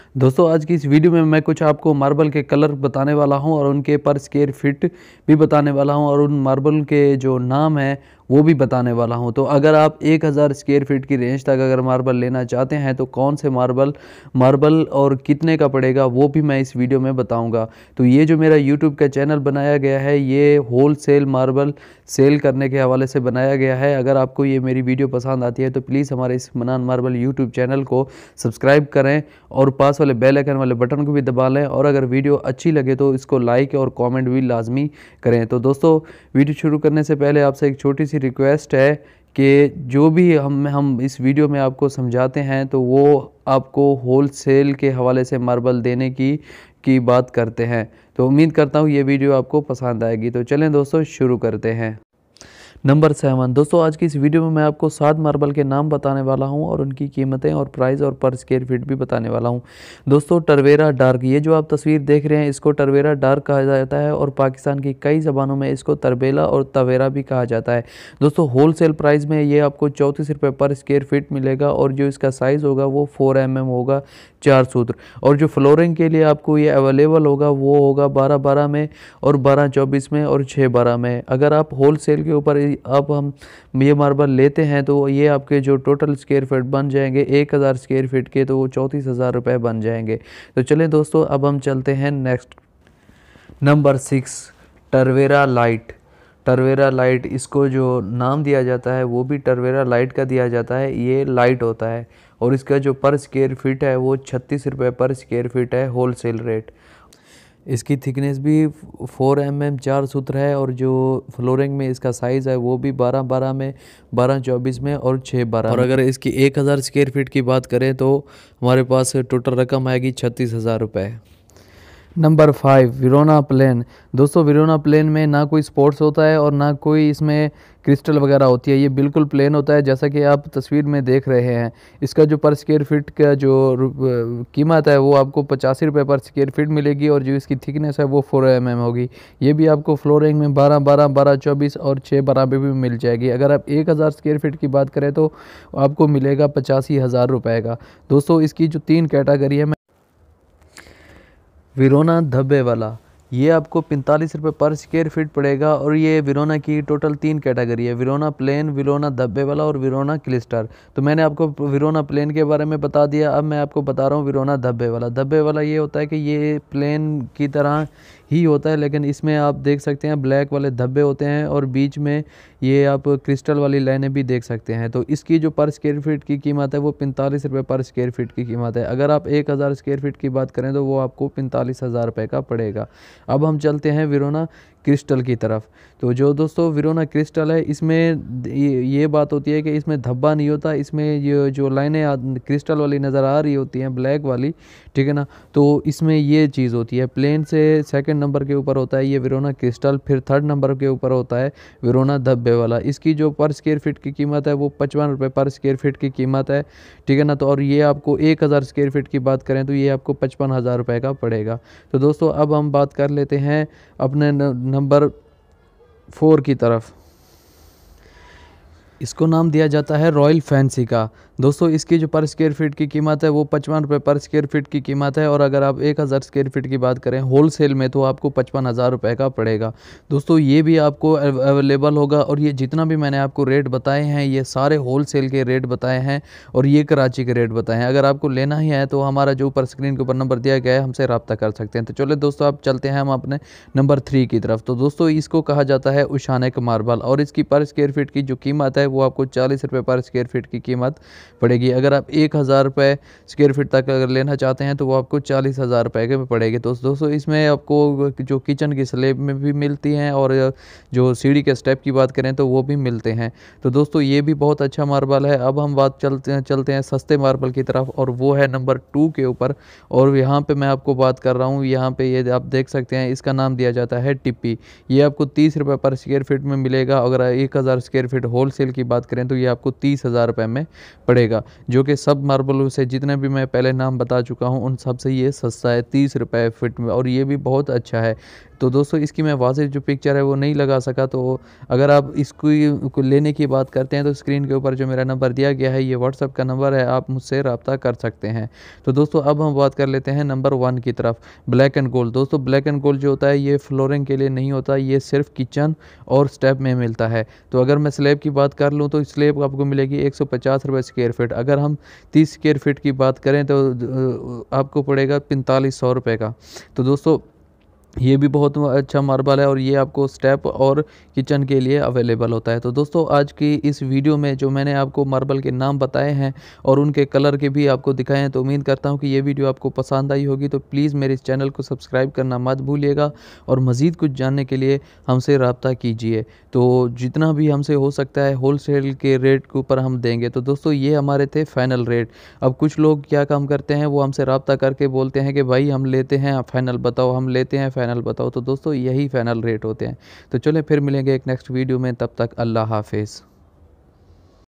दोस्तों आज की इस वीडियो में मैं कुछ आपको मार्बल के कलर बताने वाला हूं और उनके पर स्क्वायर फीट भी बताने वाला हूं और उन मार्बल के जो नाम है वो भी बताने वाला हूं। तो अगर आप 1000 स्क्वायर फीट की रेंज तक अगर मार्बल लेना चाहते हैं तो कौन से मार्बल और कितने का पड़ेगा वो भी मैं इस वीडियो में बताऊंगा। तो ये जो मेरा यूट्यूब का चैनल बनाया गया है ये होल सेल मार्बल सेल करने के हवाले से बनाया गया है। अगर आपको ये मेरी वीडियो पसंद आती है तो प्लीज़ हमारे इस मनान मार्बल यूट्यूब चैनल को सब्सक्राइब करें और पास वाले बेल आइकन वाले बटन को भी दबा लें, और अगर वीडियो अच्छी लगे तो इसको लाइक और कमेंट भी लाजमी करें। तो दोस्तों वीडियो शुरू करने से पहले आपसे एक छोटी सी रिक्वेस्ट है कि जो भी हम इस वीडियो में आपको समझाते हैं तो वो आपको होल सेल के हवाले से मार्बल देने की बात करते हैं। तो उम्मीद करता हूँ ये वीडियो आपको पसंद आएगी। तो चलें दोस्तों शुरू करते हैं। नंबर 7 दोस्तों आज की इस वीडियो में मैं आपको 7 मार्बल के नाम बताने वाला हूं और उनकी कीमतें और प्राइस और पर स्क्वायर फीट भी बताने वाला हूं। दोस्तों टरवेरा डार्क, ये जो आप तस्वीर देख रहे हैं इसको टरवेरा डार्क कहा जाता है और पाकिस्तान की कई ज़बानों में इसको तरबेला और तवेरा भी कहा जाता है। दोस्तों होलसेल प्राइस में ये आपको 34 रुपये पर स्क्वायर फीट मिलेगा और जो इसका साइज़ होगा वो 4 mm होगा, 4 सूत्र। और जो फ्लोरिंग के लिए आपको ये अवेलेबल होगा वो होगा 12-12 में और 12-24 में और 6-12 में। अगर आप होल सेल के ऊपर अब हम ये मार्बल लेते हैं तो ये आपके जो टोटल स्क्वायर फीट बन जाएंगे 1000 स्क्वायर फीट के, तो वो 34,000 रुपये बन जाएंगे। तो चलें दोस्तों अब हम चलते हैं नेक्स्ट। नंबर 6 टरवेरा लाइट। टरवेरा लाइट इसको जो नाम दिया जाता है वो भी टरवेरा लाइट का दिया जाता है। ये लाइट होता है और इसका जो पर स्क्वायर फीट है वो 36 रुपये पर स्क्वायर फीट है होल सेल रेट। इसकी थिकनेस भी 4 mm 4 सूत्र है और जो फ्लोरिंग में इसका साइज़ है वो भी 12-12 में, 12-24 में और 6-12। और अगर इसकी 1000 स्क्वायर फीट की बात करें तो हमारे पास टोटल रकम आएगी 36,000 रुपये। Number 5 Verona plain. दोस्तों विरोना प्लेन में ना कोई स्पोर्ट्स होता है और ना कोई इसमें क्रिस्टल वगैरह होती है, ये बिल्कुल प्लेन होता है जैसा कि आप तस्वीर में देख रहे हैं। इसका जो पर स्क्वायर फीट का जो कीमत है वो आपको 85 रुपये पर स्क्वायर फीट मिलेगी और जो इसकी थिकनेस है वो 4 mm होगी। ये भी आपको फ्लोरिंग में 12-12, 12-24 और 6-12 में भी मिल जाएगी। अगर आप 1000 स्क्वायर फीट की बात करें तो आपको मिलेगा 85,000 रुपये का। दोस्तों इसकी जो 3 कैटेगरी है, विरोना धब्बे वाला, ये आपको 45 रुपये पर स्क्वायर फीट पड़ेगा और ये विरोना की टोटल 3 कैटेगरी है, विरोना प्लेन, विरोना धब्बे वाला और विरोना क्लिस्टर। तो मैंने आपको विरोना प्लेन के बारे में बता दिया, अब मैं आपको बता रहा हूँ विरोना धब्बे वाला। धब्बे वाला ये होता है कि ये प्लेन की तरह ही होता है लेकिन इसमें आप देख सकते हैं ब्लैक वाले धब्बे होते हैं और बीच में ये आप क्रिस्टल वाली लाइनें भी देख सकते हैं। तो इसकी जो पर स्क्वायर फीट की कीमत है वो 45 रुपये पर स्क्वायर फीट की कीमत है। अगर आप 1000 स्क्वायर फीट की बात करें तो वो आपको 45,000 रुपये का पड़ेगा। अब हम चलते हैं विरोना क्रिस्टल की तरफ। तो जो दोस्तों विरोना क्रिस्टल है इसमें ये बात होती है कि इसमें धब्बा नहीं होता, इसमें ये जो लाइनें क्रिस्टल वाली नज़र आ रही होती हैं ब्लैक वाली, ठीक है ना, तो इसमें ये चीज़ होती है। प्लेन से सेकंड नंबर के ऊपर होता है ये विरोना क्रिस्टल, फिर थर्ड नंबर के ऊपर होता है विरोना धब्बे वाला। इसकी जो पर स्क्वायर फीट की कीमत है वो 55 रुपये पर स्क्वायर फीट की कीमत है, ठीक है ना। तो और ये आपको 1000 स्क्वायर फीट की बात करें तो ये आपको 55,000 रुपये का पड़ेगा। तो दोस्तों अब हम बात कर लेते हैं अपने नंबर 4 की तरफ। इसको नाम दिया जाता है रॉयल फैंसी का। दोस्तों इसकी जो पर स्क्वायर फीट की कीमत है वो 55 रुपये पर स्क्वायर फीट की कीमत है और अगर आप 1000 स्क्वायर फीट की बात करें होल सेल में तो आपको 55,000 रुपये का पड़ेगा। दोस्तों ये भी आपको अवेलेबल होगा और ये जितना भी मैंने आपको रेट बताए हैं ये सारे होल सेल के रेट बताए हैं और ये कराची के रेट बताए हैं। अगर आपको लेना ही है तो हमारा जो ऊपर स्क्रीन के ऊपर नंबर दिया गया है हमसे रब्ता कर सकते हैं। तो चलो दोस्तों अब चलते हैं हम अपने नंबर 3 की तरफ। तो दोस्तों इसको कहा जाता है उशानेक मार्बल और इसकी पर स्क्वायर फीट की जो कीमत है वो आपको 40 रुपये पर स्क्वायर फीट की कीमत पड़ेगी। अगर आप 1000 रुपये स्क्वायर फीट तक अगर लेना चाहते हैं तो वो आपको 40,000 रुपये के पड़ेगी। तो दोस्तों इसमें आपको जो किचन की स्लैब में भी मिलती हैं और जो सीढ़ी के स्टेप की बात करें तो वो भी मिलते हैं। तो दोस्तों ये भी बहुत अच्छा मार्बल है। अब हम बात चलते हैं सस्ते मार्बल की तरफ और वो है नंबर 2 के ऊपर। और यहाँ पे मैं आपको बात कर रहा हूँ, यहाँ पे ये आप देख सकते हैं इसका नाम दिया जाता है टिप्पी। ये आपको 30 रुपये पर स्क्वायर फीट में मिलेगा। अगर 1000 स्क्वायर फीट होल सेल की बात करें तो ये आपको 30,000 रुपये में पड़ेगा, जो कि सब मार्बलों से जितने भी मैं पहले नाम बता चुका हूँ उन सब से ये सस्ता है 30 रुपये फीट में और ये भी बहुत अच्छा है। तो दोस्तों इसकी मैं वाज़ेह जो पिक्चर है वो नहीं लगा सका, तो अगर आप इसको लेने की बात करते हैं तो स्क्रीन के ऊपर जो मेरा नंबर दिया गया है ये व्हाट्सएप का नंबर है, आप मुझसे रब्ता कर सकते हैं। तो दोस्तों अब हम बात कर लेते हैं नंबर 1 की तरफ, ब्लैक एंड गोल्ड। दोस्तों ब्लैक एंड गोल्ड जो होता है ये फ्लोरिंग के लिए नहीं होता, ये सिर्फ किचन और स्टेप में मिलता है। तो अगर मैं स्लैब की बात कर लूँ तो स्लैब आपको मिलेगी 150 रुपये स्क्वायर फीट। अगर हम 30 स्क्वायर फीट की बात करें तो आपको पड़ेगा 4500 रुपये का। तो दोस्तों ये भी बहुत अच्छा मार्बल है और ये आपको स्टेप और किचन के लिए अवेलेबल होता है। तो दोस्तों आज की इस वीडियो में जो मैंने आपको मार्बल के नाम बताए हैं और उनके कलर के भी आपको दिखाए हैं, तो उम्मीद करता हूँ कि ये वीडियो आपको पसंद आई होगी। तो प्लीज़ मेरे इस चैनल को सब्सक्राइब करना मत भूलिएगा और मज़ीद कुछ जानने के लिए हमसे रब्ता कीजिए। तो जितना भी हमसे हो सकता है होलसेल के रेट के ऊपर हम देंगे। तो दोस्तों ये हमारे थे फाइनल रेट। अब कुछ लोग क्या काम करते हैं, वो हमसे रब्ता करके बोलते हैं कि भाई हम लेते हैं, आप फाइनल बताओ, हम लेते हैं, फाइनल बताओ। तो दोस्तों यही फाइनल रेट होते हैं। तो चलें फिर मिलेंगे एक नेक्स्ट वीडियो में, तब तक अल्लाह हाफिज़।